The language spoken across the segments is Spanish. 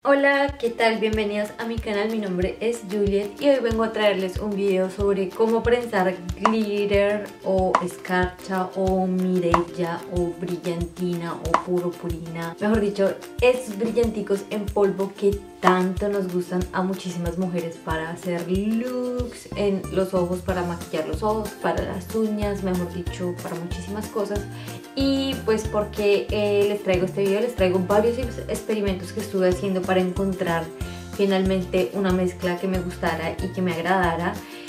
Hola, ¿qué tal? Bienvenidos a mi canal, mi nombre es Juliet y hoy vengo a traerles un video sobre cómo prensar glitter o escarcha o mirella o brillantina o purpurina. Mejor dicho, estos brillanticos en polvo que tanto nos gustan a muchísimas mujeres para hacer looks en los ojos, para maquillar los ojos, para las uñas, mejor dicho, para muchísimas cosas. Y pues porque les traigo este video, les traigo varios experimentos que estuve haciendo para encontrar finalmente una mezcla que me gustara y que me agradara.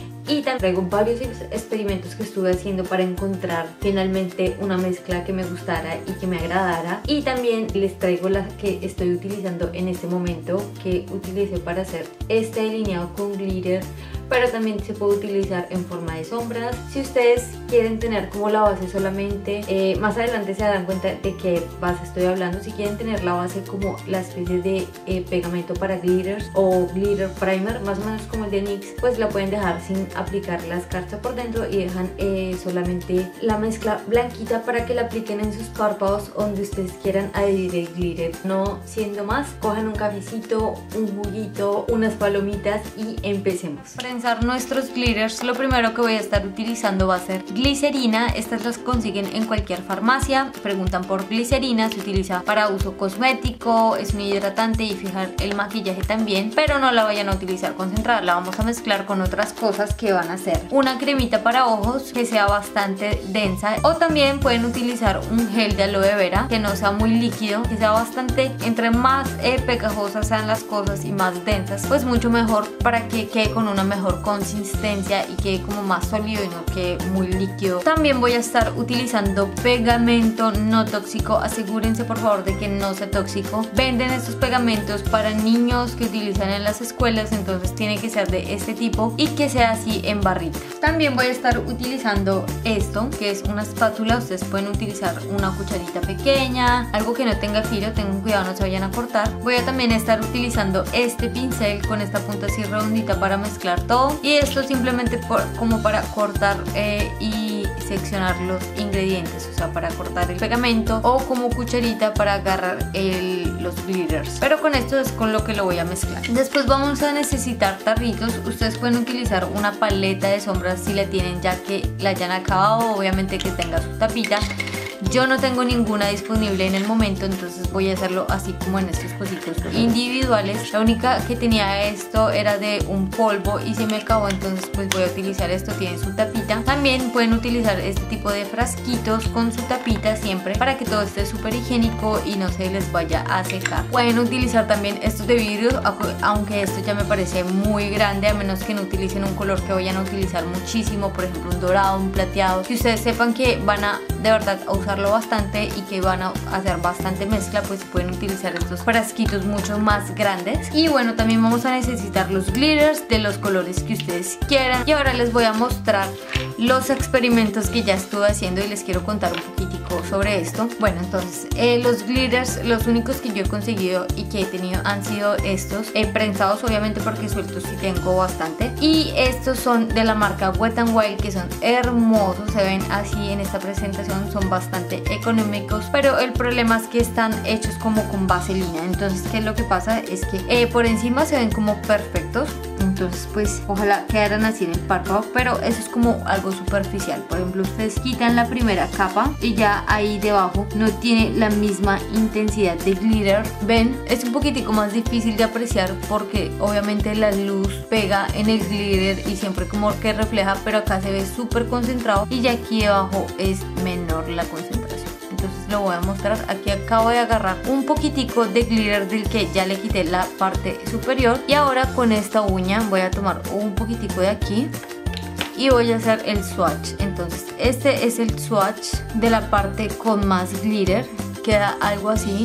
Y también traigo varios experimentos que estuve haciendo para encontrar finalmente una mezcla que me gustara y que me agradara. Y también les traigo la que estoy utilizando en este momento, que utilicé para hacer este delineado con glitter, pero también se puede utilizar en forma de sombras. Si ustedes quieren tener como la base solamente, más adelante se darán cuenta de qué base estoy hablando. Si quieren tener la base como la especie de pegamento para glitters o glitter primer, más o menos como el de NYX, pues la pueden dejar sin aplicar la escarcha por dentro y dejan solamente la mezcla blanquita para que la apliquen en sus párpados donde ustedes quieran adherir el glitter. No siendo más, cojan un cafecito, un juguito, unas palomitas y empecemos. Para prensar nuestros glitters, lo primero que voy a estar utilizando va a ser glicerina. Estas las consiguen en cualquier farmacia. Preguntan por glicerina, se utiliza para uso cosmético, es un hidratante y fijar el maquillaje también, pero no la vayan a utilizar concentrada, la vamos a mezclar con otras cosas que van a ser una cremita para ojos que sea bastante densa, o también pueden utilizar un gel de aloe vera que no sea muy líquido, que sea bastante, entre más pegajosas sean las cosas y más densas, pues mucho mejor, para que quede con una mejor consistencia y quede como más sólido y no quede muy líquido. También voy a estar utilizando pegamento no tóxico. Asegúrense por favor de que no sea tóxico. Venden estos pegamentos para niños que utilizan en las escuelas, entonces tiene que ser de este tipo y que sea así en barritas. También voy a estar utilizando esto, que es una espátula. Ustedes pueden utilizar una cucharita pequeña, algo que no tenga filo, tengan cuidado, no se vayan a cortar. Voy a también estar utilizando este pincel con esta punta así redondita para mezclar todo, y esto simplemente como para cortar y seccionar los ingredientes, o sea, para cortar el pegamento, o como cucharita para agarrar los glitters, pero con esto es con lo que lo voy a mezclar. Después vamos a necesitar tarritos. Ustedes pueden utilizar una paleta de sombras si la tienen ya que la hayan acabado, obviamente que tenga su tapita. Yo no tengo ninguna disponible en el momento, entonces voy a hacerlo así como en estos cositos individuales. La única que tenía esto era de un polvo y se me acabó, entonces pues voy a utilizar esto, tiene su tapita. También pueden utilizar este tipo de frasquitos con su tapita siempre, para que todo esté súper higiénico y no se les vaya a secar. Pueden utilizar también estos de vidrio, aunque esto ya me parece muy grande, a menos que no utilicen un color que vayan a utilizar muchísimo, por ejemplo un dorado, un plateado, que ustedes sepan que van a de verdad a usarlo bastante y que van a hacer bastante mezcla, pues pueden utilizar estos frasquitos mucho más grandes. Y bueno, también vamos a necesitar los glitters de los colores que ustedes quieran. Y ahora les voy a mostrar los experimentos que ya estuve haciendo y les quiero contar un poquitico sobre esto. Bueno, entonces los glitters, los únicos que yo he conseguido y que he tenido han sido estos, prensados obviamente, porque sueltos sí tengo bastante, y estos son de la marca Wet n Wild, que son hermosos, se ven así en esta presentación, son bastante económicos, pero el problema es que están hechos como con vaselina. Entonces, ¿qué es lo que pasa? Es que por encima se ven como perfectos, entonces pues ojalá quedaran así en el párpado, pero eso es como algo superficial. Por ejemplo, ustedes quitan la primera capa y ya ahí debajo no tiene la misma intensidad de glitter. Ven, es un poquitico más difícil de apreciar porque obviamente la luz pega en el glitter y siempre como que refleja, pero acá se ve súper concentrado y ya aquí debajo es menor la concentración. Entonces lo voy a mostrar. Aquí acabo de agarrar un poquitico de glitter del que ya le quité la parte superior, y ahora con esta uña voy a tomar un poquitico de aquí y voy a hacer el swatch. Entonces este es el swatch de la parte con más glitter, queda algo así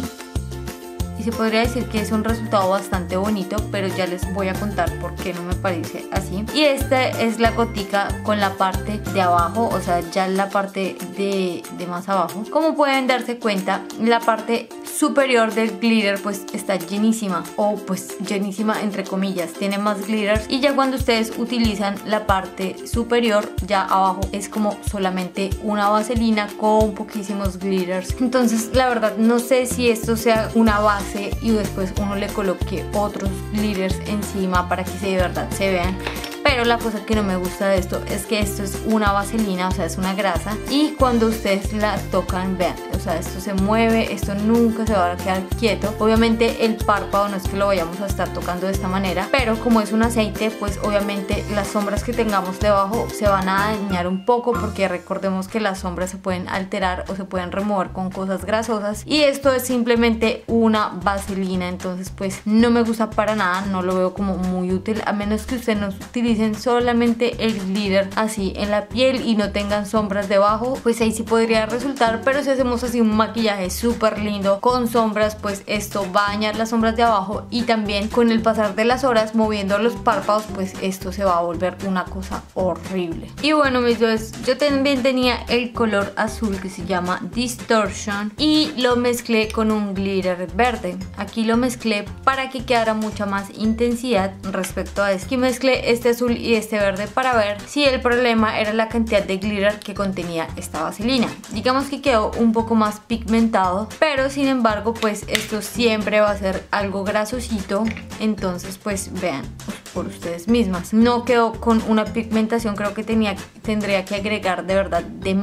y se podría decir que es un resultado bastante bonito, pero ya les voy a contar por qué no me parece así. Y esta es la gotica con la parte de abajo, o sea, ya la parte de más abajo. Como pueden darse cuenta, la parte superior del glitter pues está llenísima, o pues llenísima entre comillas, tiene más glitters, y ya cuando ustedes utilizan la parte superior, ya abajo es como solamente una vaselina con poquísimos glitters. Entonces la verdad no sé si esto sea una base pase y después uno le coloque otros glitters encima para que de verdad se vean. Pero la cosa que no me gusta de esto es que esto es una vaselina, o sea, es una grasa, y cuando ustedes la tocan, vean, o sea, esto se mueve, esto nunca se va a quedar quieto. Obviamente el párpado no es que lo vayamos a estar tocando de esta manera, pero como es un aceite, pues obviamente las sombras que tengamos debajo se van a dañar un poco, porque recordemos que las sombras se pueden alterar o se pueden remover con cosas grasosas, y esto es simplemente una vaselina. Entonces pues no me gusta para nada, no lo veo como muy útil, a menos que ustedes no utilicen solamente el glitter así en la piel y no tengan sombras debajo, pues ahí sí podría resultar. Pero si hacemos así un maquillaje súper lindo con sombras, pues esto va a dañar las sombras de abajo, y también con el pasar de las horas moviendo los párpados, pues esto se va a volver una cosa horrible. Y bueno, mis dos, yo también tenía el color azul que se llama Distortion y lo mezclé con un glitter verde. Aquí lo mezclé para que quedara mucha más intensidad respecto a esto. Aquí mezclé este azul y este verde para ver si el problema era la cantidad de glitter que contenía esta vaselina. Digamos que quedó un poco más pigmentado, pero sin embargo pues esto siempre va a ser algo grasosito. Entonces pues vean por ustedes mismas, no quedó con una pigmentación. Creo que tendría que agregar de verdad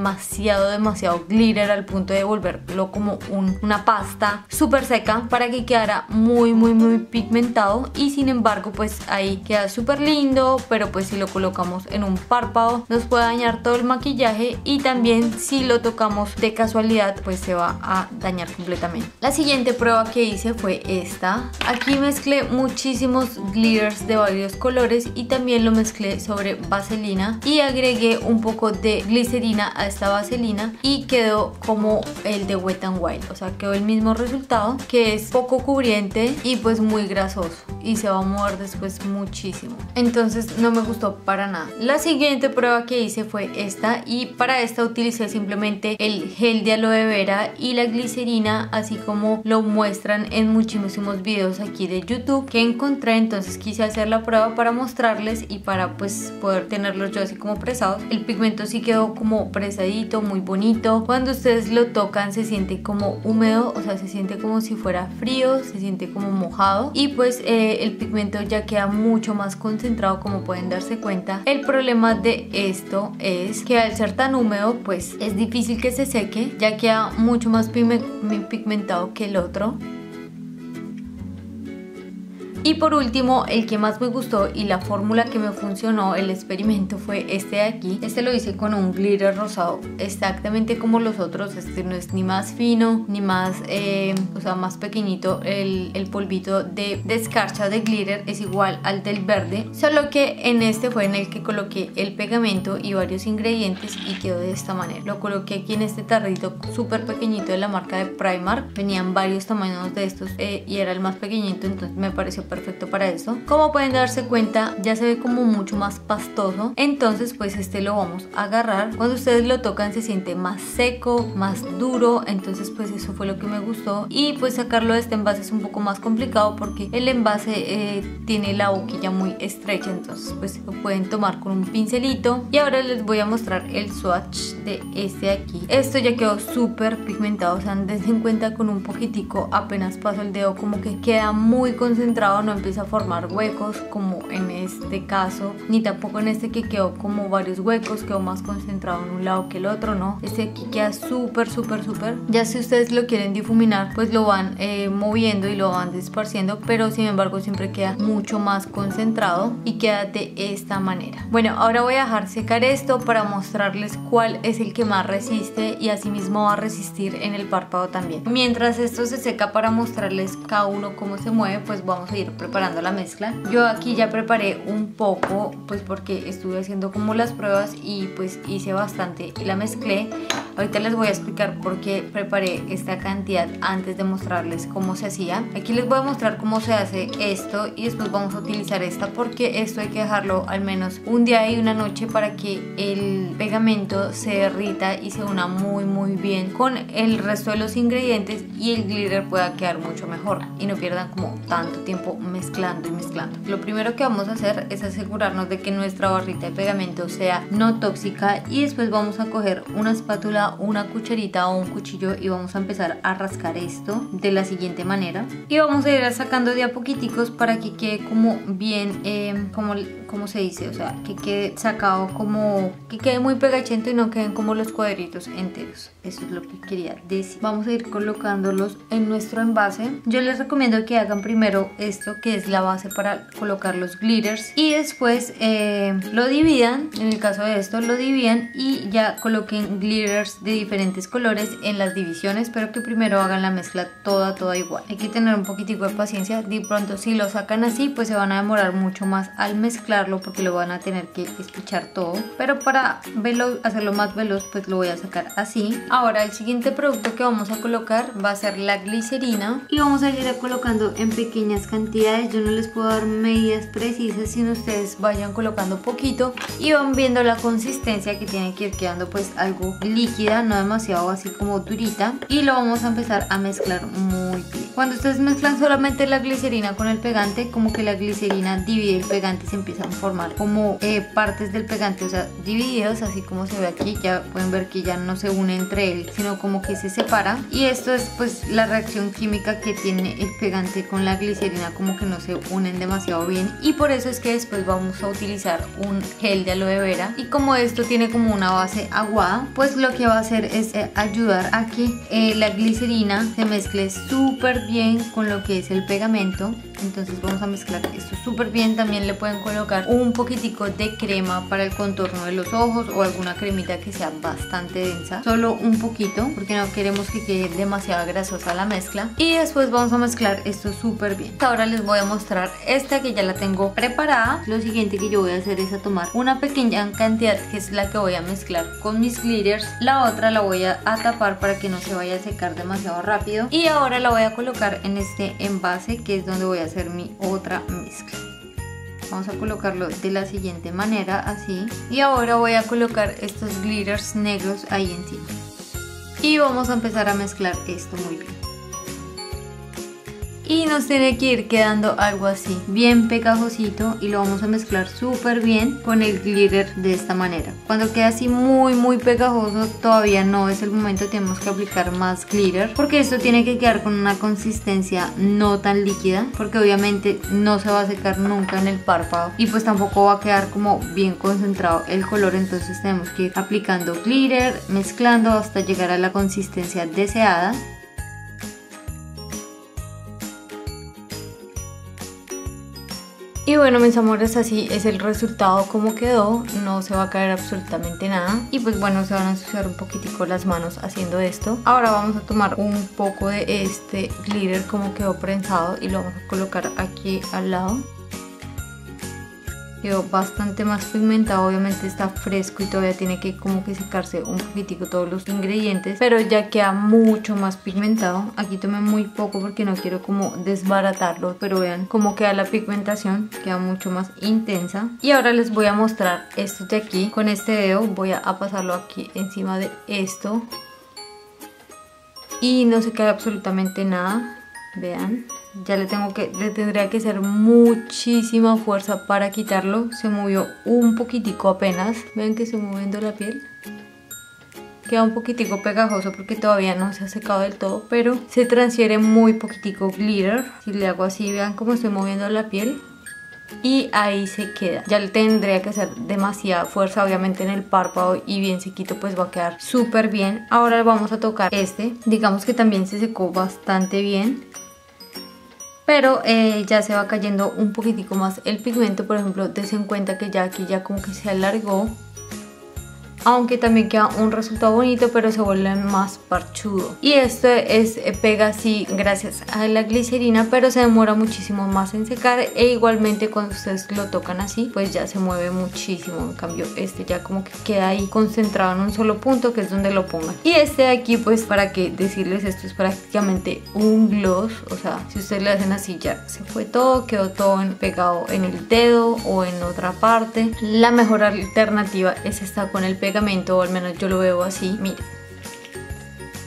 demasiado glitter al punto de volverlo como una pasta súper seca para que quedara muy pigmentado. Y sin embargo pues ahí queda súper lindo, pero pues si lo colocamos en un párpado nos puede dañar todo el maquillaje, y también si lo tocamos de casualidad pues se va a dañar completamente. La siguiente prueba que hice fue esta. Aquí mezclé muchísimos glitters de varios colores y también lo mezclé sobre vaselina y agregué un poco de glicerina a esta vaselina y quedó como el de Wet n Wild, o sea, quedó el mismo resultado, que es poco cubriente y pues muy grasoso y se va a mover después muchísimo. Entonces no me gustó para nada. La siguiente prueba que hice fue esta, y para esta utilicé simplemente el gel de aloe vera y la glicerina, así como lo muestran en muchísimos videos aquí de YouTube que encontré. Entonces quise hacer la prueba para mostrarles y para pues poder tenerlos yo así como presados. El pigmento sí quedó como presadito, muy bonito. Cuando ustedes lo tocan se siente como húmedo, o sea, se siente como si fuera frío, se siente como mojado, y pues el pigmento ya queda mucho más concentrado, como pueden darse cuenta. El problema de esto es que al ser tan húmedo pues es difícil que se seque, ya queda mucho más pigmentado que el otro. Y por último, el que más me gustó y la fórmula que me funcionó, el experimento, fue este de aquí. Este lo hice con un glitter rosado, exactamente como los otros. Este no es ni más fino ni más, o sea, más pequeñito. El polvito de escarcha de glitter es igual al del verde, solo que en este fue en el que coloqué el pegamento y varios ingredientes y quedó de esta manera. Lo coloqué aquí en este tarrito súper pequeñito de la marca de Primark. Venían varios tamaños de estos y era el más pequeñito, entonces me pareció perfecto para eso. Como pueden darse cuenta, ya se ve como mucho más pastoso. Entonces pues este lo vamos a agarrar. Cuando ustedes lo tocan se siente más seco, más duro. Entonces pues eso fue lo que me gustó. Y pues sacarlo de este envase es un poco más complicado porque el envase tiene la boquilla muy estrecha. Entonces pues lo pueden tomar con un pincelito. Y ahora les voy a mostrar el swatch de este de aquí. Esto ya quedó súper pigmentado, o sea, dense en cuenta con un poquitico, apenas paso el dedo como que queda muy concentrado, no empieza a formar huecos como en este caso, ni tampoco en este que quedó como varios huecos, quedó más concentrado en un lado que el otro, no, este aquí queda súper. Ya si ustedes lo quieren difuminar pues lo van moviendo y lo van desparciendo, pero sin embargo siempre queda mucho más concentrado y queda de esta manera. Bueno, ahora voy a dejar secar esto para mostrarles cuál es el que más resiste y asimismo va a resistir en el párpado también. Mientras esto se seca, para mostrarles cada uno cómo se mueve, pues vamos a ir preparando la mezcla. Yo aquí ya preparé un poco pues porque estuve haciendo como las pruebas y pues hice bastante y la mezclé. Ahorita les voy a explicar por qué preparé esta cantidad antes de mostrarles cómo se hacía. Aquí les voy a mostrar cómo se hace esto y después vamos a utilizar esta, porque esto hay que dejarlo al menos un día y una noche para que el pegamento se derrita y se una muy bien con el resto de los ingredientes y el glitter pueda quedar mucho mejor y no pierdan como tanto tiempo tiempo mezclando y mezclando. Lo primero que vamos a hacer es asegurarnos de que nuestra barrita de pegamento sea no tóxica, y después vamos a coger una espátula, una cucharita o un cuchillo y vamos a empezar a rascar esto de la siguiente manera, y vamos a ir sacando de a poquiticos para que quede como bien, como se dice, o sea, que quede sacado, como que quede muy pegachento y no queden como los cuadritos enteros. Eso es lo que quería decir. Vamos a ir colocándolos en nuestro envase. Yo les recomiendo que hagan primero esto, que es la base para colocar los glitters, y después lo dividan. En el caso de esto lo dividan y ya coloquen glitters de diferentes colores en las divisiones, pero que primero hagan la mezcla toda igual. Hay que tener un poquitico de paciencia. De pronto si lo sacan así pues se van a demorar mucho más al mezclarlo porque lo van a tener que espichar todo, pero para hacerlo más veloz pues lo voy a sacar así. Ahora el siguiente producto que vamos a colocar va a ser la glicerina, y vamos a ir colocando en pequeñas cantidades. Yo no les puedo dar medidas precisas, sino ustedes vayan colocando poquito y van viendo la consistencia, que tiene que ir quedando pues algo líquida, no demasiado así como durita, y lo vamos a empezar a mezclar muy bien. Cuando ustedes mezclan solamente la glicerina con el pegante, como que la glicerina divide el pegante y se empiezan a formar como partes del pegante, o sea, divididos, así como se ve aquí. Ya pueden ver que ya no se une entre él, sino como que se separa, y esto es pues la reacción química que tiene el pegante con la glicerina, como que no se unen demasiado bien, y por eso es que después vamos a utilizar un gel de aloe vera. Y como esto tiene como una base aguada, pues lo que va a hacer es ayudar a que la glicerina se mezcle súper bien con lo que es el pegamento. Entonces vamos a mezclar esto súper bien. También le pueden colocar un poquitico de crema para el contorno de los ojos, o alguna cremita que sea bastante densa, solo un poquito porque no queremos que quede demasiado grasosa la mezcla. Y después vamos a mezclar esto súper bien. Ahora les voy a mostrar esta, que ya la tengo preparada. Lo siguiente que yo voy a hacer es tomar una pequeña cantidad, que es la que voy a mezclar con mis glitters. La otra la voy a tapar para que no se vaya a secar demasiado rápido, y ahora la voy a colocar en este envase, que es donde voy a hacer mi otra mezcla. Vamos a colocarlo de la siguiente manera, así, y ahora voy a colocar estos glitters negros ahí encima, y vamos a empezar a mezclar esto muy bien. Y nos tiene que ir quedando algo así, bien pegajosito, y lo vamos a mezclar súper bien con el glitter de esta manera. Cuando queda así muy pegajoso, todavía no es el momento, tenemos que aplicar más glitter, porque esto tiene que quedar con una consistencia no tan líquida, porque obviamente no se va a secar nunca en el párpado, y pues tampoco va a quedar como bien concentrado el color. Entonces tenemos que ir aplicando glitter, mezclando hasta llegar a la consistencia deseada. Y bueno, mis amores, así es el resultado como quedó. No se va a caer absolutamente nada, y pues bueno, se van a ensuciar un poquitico las manos haciendo esto. Ahora vamos a tomar un poco de este glitter como quedó prensado y lo vamos a colocar aquí al lado. Quedó bastante más pigmentado, obviamente está fresco y todavía tiene que como que secarse un poquitico todos los ingredientes, pero ya queda mucho más pigmentado. Aquí tomé muy poco porque no quiero como desbaratarlo, pero vean cómo queda la pigmentación, queda mucho más intensa. Y ahora les voy a mostrar esto de aquí. Con este dedo voy a pasarlo aquí encima de esto y no se cae absolutamente nada. Vean, ya le tendría que hacer muchísima fuerza para quitarlo. Se movió un poquitico apenas. Ven que se moviendo la piel. Queda un poquitico pegajoso porque todavía no se ha secado del todo, pero se transfiere muy poquitico glitter. Si le hago así, vean cómo estoy moviendo la piel. Y ahí se queda. Ya le tendría que hacer demasiada fuerza, obviamente en el párpado, y bien sequito pues va a quedar súper bien. Ahora vamos a tocar este. Digamos que también se secó bastante bien, pero ya se va cayendo un poquitico más el pigmento. Por ejemplo, dense en cuenta que ya aquí ya como que se alargó, aunque también queda un resultado bonito, pero se vuelve más parchudo. Y esto pega así gracias a la glicerina, pero se demora muchísimo más en secar, e igualmente cuando ustedes lo tocan así pues ya se mueve muchísimo. En cambio este ya como que queda ahí concentrado en un solo punto, que es donde lo pongan. Y este de aquí, pues para qué decirles, esto es prácticamente un gloss. O sea, si ustedes le hacen así ya se fue todo, quedó todo pegado en el dedo o en otra parte. La mejor alternativa es esta con el pegamento, o al menos yo lo veo así. Miren,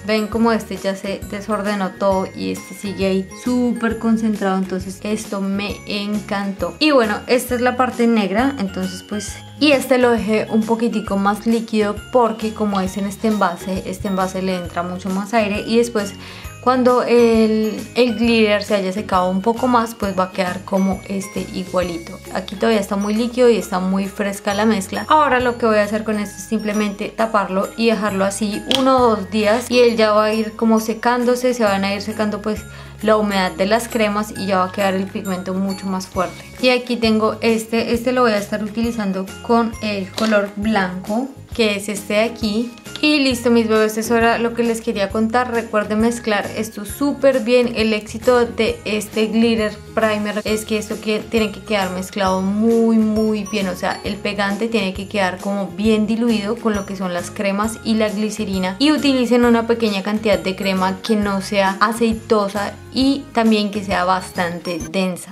ven como este ya se desordenó todo y este sigue ahí súper concentrado, entonces esto me encantó. Y bueno, esta es la parte negra, entonces pues, y este lo dejé un poquitico más líquido porque como es en este envase le entra mucho más aire y después cuando el glitter se haya secado un poco más, pues va a quedar como este igualito. Aquí todavía está muy líquido y está muy fresca la mezcla. Ahora lo que voy a hacer con esto es simplemente taparlo y dejarlo así 1 o 2 días y él ya va a ir como secándose, se van a ir secando pues la humedad de las cremas y ya va a quedar el pigmento mucho más fuerte. Y aquí tengo este lo voy a estar utilizando con el color blanco, que es este de aquí. Y listo mis bebés, eso era lo que les quería contar. Recuerden mezclar esto súper bien. El éxito de este glitter primer es que esto tiene que quedar mezclado muy bien. O sea, el pegante tiene que quedar como bien diluido con lo que son las cremas y la glicerina. Y utilicen una pequeña cantidad de crema que no sea aceitosa y también que sea bastante densa.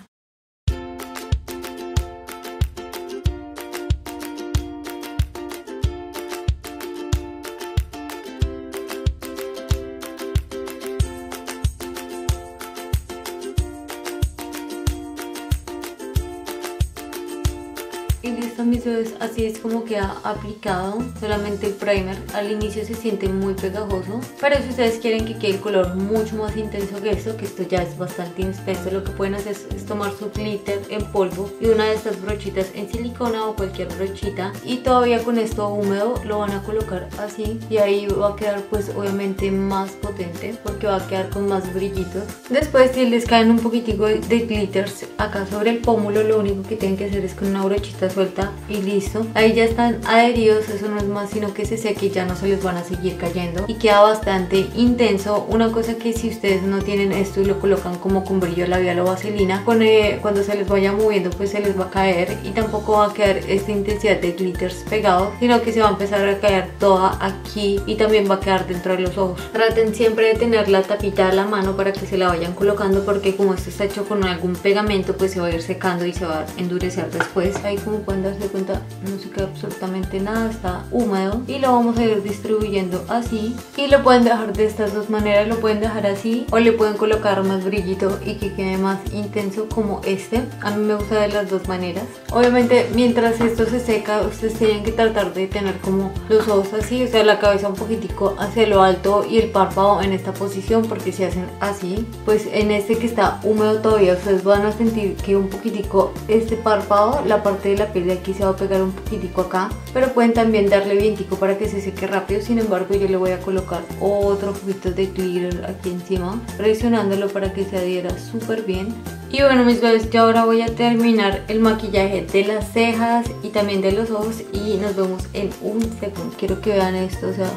Y listo mis bebés, así es como queda aplicado. Solamente el primer al inicio se siente muy pegajoso, pero si ustedes quieren que quede el color mucho más intenso que esto ya es bastante intenso, lo que pueden hacer es tomar su glitter en polvo y una de estas brochitas en silicona o cualquier brochita, y todavía con esto húmedo lo van a colocar así y ahí va a quedar pues obviamente más potente porque va a quedar con más brillitos. Después, si les caen un poquitico de glitters acá sobre el pómulo, lo único que tienen que hacer es con una brochita suelta y listo. Ahí ya están adheridos, eso no es más sino que se seque y ya no se les van a seguir cayendo y queda bastante intenso. Una cosa que si ustedes no tienen esto y lo colocan como con brillo labial o vaselina, cuando se les vaya moviendo pues se les va a caer y tampoco va a quedar esta intensidad de glitters pegados, sino que se va a empezar a caer toda aquí y también va a quedar dentro de los ojos. Traten siempre de tener la tapita a la mano para que se la vayan colocando, porque como esto está hecho con algún pegamento pues se va a ir secando y se va a endurecer después. Ahí como pueden darse cuenta no se queda absolutamente nada, está húmedo y lo vamos a ir distribuyendo así, y lo pueden dejar de estas dos maneras, lo pueden dejar así o le pueden colocar más brillito y que quede más intenso como este. A mí me gusta de las dos maneras. Obviamente mientras esto se seca ustedes tienen que tratar de tener como los ojos así, o sea la cabeza un poquitico hacia lo alto y el párpado en esta posición, porque si hacen así pues en este que está húmedo todavía ustedes van a sentir que un poquitico este párpado, la parte de la piel de aquí se va a pegar un poquitico acá, pero pueden también darle vientico para que se seque rápido. Sin embargo yo le voy a colocar otro poquito de glitter aquí encima, presionándolo para que se adhiera súper bien. Y bueno mis bebés, yo ahora voy a terminar el maquillaje de las cejas y también de los ojos y nos vemos en un segundo. Quiero que vean esto, o sea,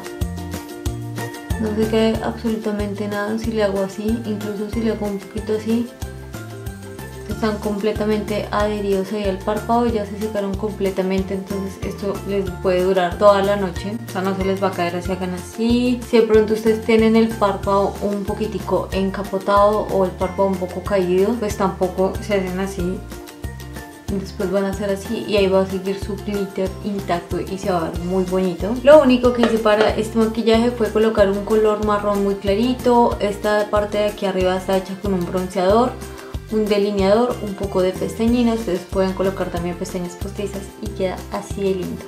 no se cae absolutamente nada si le hago así, incluso si le hago un poquito así. Están completamente adheridos ahí al párpado, ya se secaron completamente, entonces esto les puede durar toda la noche, o sea no se les va a caer, así hagan así. Si de pronto ustedes tienen el párpado un poquitico encapotado o el párpado un poco caído, pues tampoco se hacen así. Después van a hacer así y ahí va a seguir su glitter intacto y se va a ver muy bonito. Lo único que hice para este maquillaje fue colocar un color marrón muy clarito. Esta parte de aquí arriba está hecha con un bronceador, un delineador, un poco de pestañina. Ustedes pueden colocar también pestañas postizas y queda así de lindo.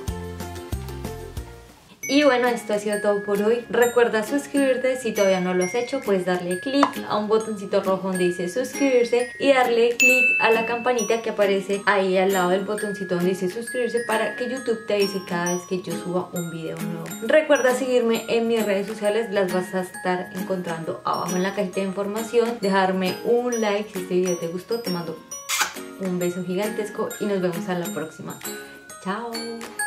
Y bueno, esto ha sido todo por hoy. Recuerda suscribirte, si todavía no lo has hecho puedes darle clic a un botoncito rojo donde dice suscribirse y darle clic a la campanita que aparece ahí al lado del botoncito donde dice suscribirse para que YouTube te avise cada vez que yo suba un video nuevo. Recuerda seguirme en mis redes sociales, las vas a estar encontrando abajo en la cajita de información. Dejarme un like si este video te gustó, te mando un beso gigantesco y nos vemos a la próxima. Chao.